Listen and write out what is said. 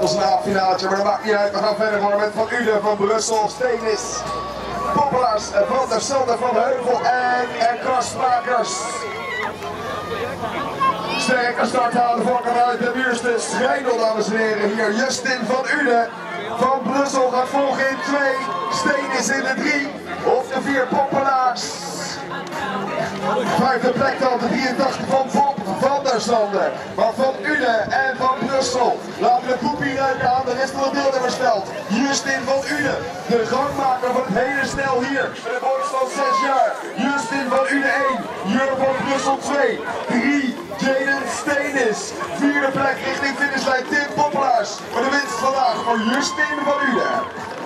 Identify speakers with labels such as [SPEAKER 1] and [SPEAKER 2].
[SPEAKER 1] ons een finaaltje, maar dat maakt niet uit. We gaan verder hoor met Van Uden van Brussel, Steenis, Poppelaars, Van der Sande van Heuvel en Krasmakers. Sterke start halen de voorkant uit de buurste Schijndel, dames en heren. Hier Justin van Uden van Brussel gaat volgen in 2. Steenis in de 3. Of de 4 Poppelaars. Vijfde plek dan de 83 van Bob van der Sande. Maar Van Uden en van Brussel laten de poepie ruiken aan. De rest van het deelnemer stelt Justin van Uden, de gangmaker van het hele snel hier. Met de boys van 6 jaar. Justin van Uden 1. Jur van Brussel 2. 3. Jaden Steenis. Vierde plek richting finishlijn Tim Poppelaars. Maar de winst vandaag voor Justin van Uden.